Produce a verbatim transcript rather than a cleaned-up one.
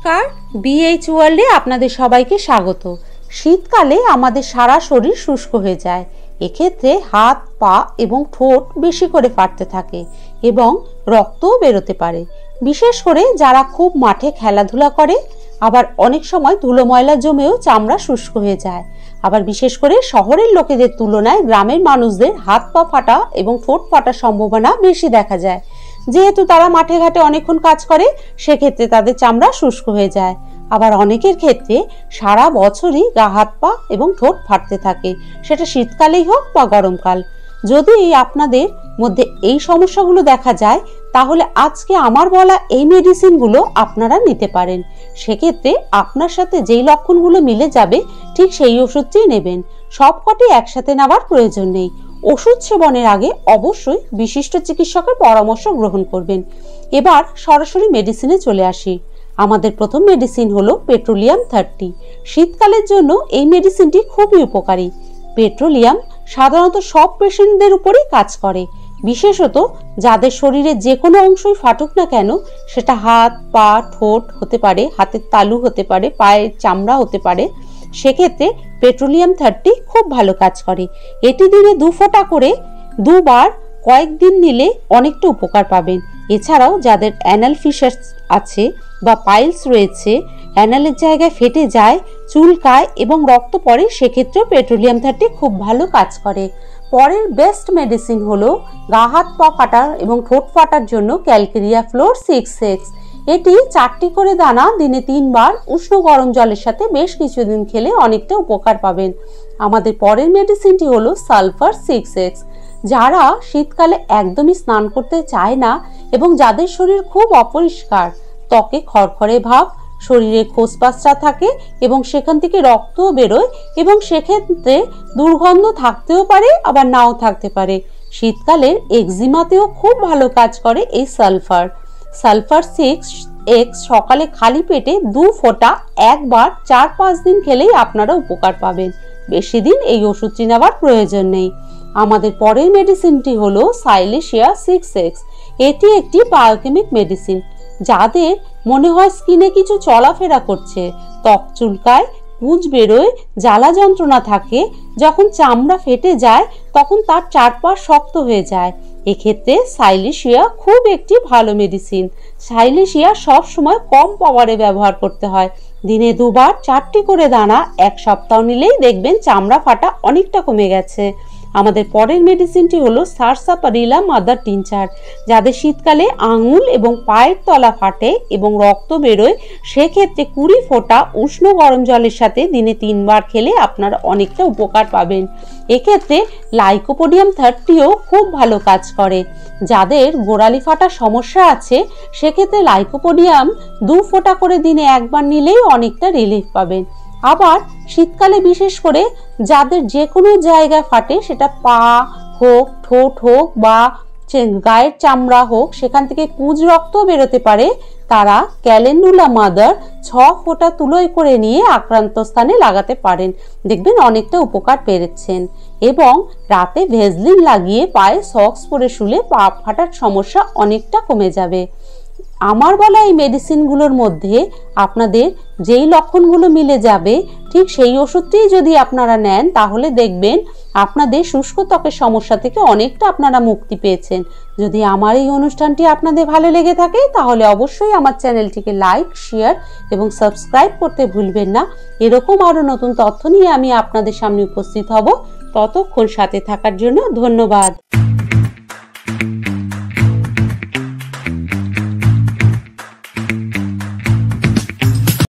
নমস্কার, বিএইচ ওয়ার্ল্ডে আপনাদের সবাইকে স্বাগত। শীতকালে আমাদের সারা শরীর শুষ্ক হয়ে যায়। এক্ষেত্রে হাত, পা এবং ঠোঁট বেশি করে ফাটতে থাকে এবং রক্তও বেরোতে পারে। বিশেষ করে যারা খুব মাঠে খেলাধুলা করে, আবার অনেক সময় ধুলো ময়লা জমেও চামড়া শুষ্ক হয়ে যায়। আবার বিশেষ করে শহরের লোকেদের তুলনায় গ্রামের মানুষদের হাত পা ফাটা এবং ঠোঁট ফাটার সম্ভাবনা বেশি দেখা যায়। যেহেতু তারা মাঠে ঘাটে অনেকক্ষণ কাজ করে, সেক্ষেত্রে তাদের চামড়া শুষ্ক হয়ে যায়। আবার অনেকের ক্ষেত্রে সারা বছরই গা হাত পা এবং ঠোঁট ফাটতে থাকে, সেটা শীতকালেই হোক বা গরমকাল। যদি আপনাদের মধ্যে এই সমস্যাগুলো দেখা যায়, তাহলে আজকে আমার বলা এই মেডিসিনগুলো আপনারা নিতে পারেন। সেক্ষেত্রে আপনার সাথে যেই লক্ষণগুলো মিলে যাবে, ঠিক সেই ওষুধটি নেবেন। সবকটি একসাথে নেওয়ার প্রয়োজন নেই। ওষুধ সেবনের আগে অবশ্যই বিশিষ্ট চিকিৎসকের পরামর্শ গ্রহণ করবেন। এবার সরাসরি মেডিসিনে চলে আসি। আমাদের প্রথম মেডিসিন হলো পেট্রোলিয়াম থার্টি। শীতকালের জন্য এই মেডিসিনটি খুবই উপকারী। পেট্রোলিয়াম সাধারণত সব পেশেন্টদের উপরেই কাজ করে, বিশেষত যাদের শরীরে যে কোনো অংশই ফাটুক না কেন, সেটা হাত, পা, ঠোঁট হতে পারে, হাতের তালু হতে পারে, পায়ের চামড়া হতে পারে। সেক্ষেত্রে পেট্রোলিয়াম থার্টি খুব ভালো কাজ করে। এটি দিনে দু ফোঁটা করে দুবার কয়েকদিন নিলে অনেকটা উপকার পাবেন। এছাড়াও যাদের অ্যানাল ফিশার আছে বা পাইলস রয়েছে, অ্যানালের জায়গায় ফেটে যায়, চুলকায় এবং রক্ত পড়ে, সেক্ষেত্রেও পেট্রোলিয়াম থার্টি খুব ভালো কাজ করে। পরের বেস্ট মেডিসিন হলো গা হাত পা ফাটার এবং ঠোঁট ফাটার জন্য ক্যালকেরিয়া ফ্লোর সিক্স এক্স। এটি চারটি করে দানা দিনে তিনবার উষ্ণ গরম জলের সাথে বেশ কিছুদিন খেলে অনেকটা উপকার পাবেন। আমাদের পরের মেডিসিনটি হলো সালফার সিক্স এক্স। যারা শীতকালে একদমই স্নান করতে চায় না এবং যাদের শরীর খুব অপরিষ্কার, ত্বকে খড়খড়ে ভাব, শরীরে খোসপাসটা থাকে এবং সেখান থেকে রক্তও বেরোয় এবং সেক্ষেত্রে দুর্গন্ধ থাকতেও পারে, আবার নাও থাকতে পারে, শীতকালের এক্সিমাতেও খুব ভালো কাজ করে এই সালফার। সালফার সিক্স এক্স সকালে খালি পেটে দু ফোঁটা একবার চার পাঁচ দিন খেলেই আপনারা উপকার পাবেন। বেশি দিন এই ওষুধটি নেওয়ার প্রয়োজন নেই। আমাদের পরের মেডিসিনটি হলো সাইলেশিয়া সিক্স এক্স। এটি একটি বায়োকেমিক মেডিসিন। যাদের মনে হয় স্কিনে কিছু চলাফেরা করছে, ত্বক চুলকায়, পুঁজ বেরোয়, জ্বালা যন্ত্রণা থাকে, যখন চামড়া ফেটে যায় তখন তার চারপাশ শক্ত হয়ে যায়, এক্ষেত্রে সাইলেশিয়া খুব একটি ভালো মেডিসিন। সাইলেশিয়া সব সময় কম পাওয়ারে ব্যবহার করতে হয়। দিনে দুবার চারটি করে দানা এক সপ্তাহ নিলেই দেখবেন চামড়া ফাটা অনেকটা কমে গেছে। আমাদের পরের মেডিসিনটি হলো সারসাপারিলা মাদার টিনচার। যাদের শীতকালে আঙুল এবং পায়ের তলা ফাটে এবং রক্ত বেরোয়, সেক্ষেত্রে কুড়ি ফোঁটা উষ্ণ গরম জলের সাথে দিনে তিনবার খেলে আপনারা অনেকটা উপকার পাবেন। এক্ষেত্রে লাইকোপোডিয়াম থার্টিও খুব ভালো কাজ করে। যাদের গোড়ালি ফাটার সমস্যা আছে, সেক্ষেত্রে লাইকোপোডিয়াম দু ফোঁটা করে দিনে একবার নিলেই অনেকটা রিলিফ পাবেন। আবার শীতকালে বিশেষ করে যাদের যে কোনো জায়গায় ফাটে, সেটা পা হোক, ঠোঁট হোক বা গায়ের চামড়া হোক, সেখান থেকে পুঁজ রক্ত বেরোতে পারে, তারা ক্যালেন্ডুলা মাদার ছ ফোঁটা তুলোয় করে নিয়ে আক্রান্ত স্থানে লাগাতে পারেন, দেখবেন অনেকটা উপকার পেয়েছেন। এবং রাতে ভেজলিন লাগিয়ে পায়ে সক্স পরে শুলে পা ফাটার সমস্যা অনেকটা কমে যাবে। আমার বলা এই মেডিসিনগুলোর মধ্যে আপনাদের যেই লক্ষণগুলো মিলে যাবে, ঠিক সেই ওষুধটি যদি আপনারা নেন, তাহলে দেখবেন আপনাদের শুষ্ক ত্বকের সমস্যা থেকে অনেকটা আপনারা মুক্তি পেয়েছেন। যদি আমার এই অনুষ্ঠানটি আপনাদের ভালো লেগে থাকে, তাহলে অবশ্যই আমার চ্যানেলটিকে লাইক, শেয়ার এবং সাবস্ক্রাইব করতে ভুলবেন না। এরকম আরো নতুন তথ্য নিয়ে আমি আপনাদের সামনে উপস্থিত হব। ততক্ষণ সাথে থাকার জন্য ধন্যবাদ।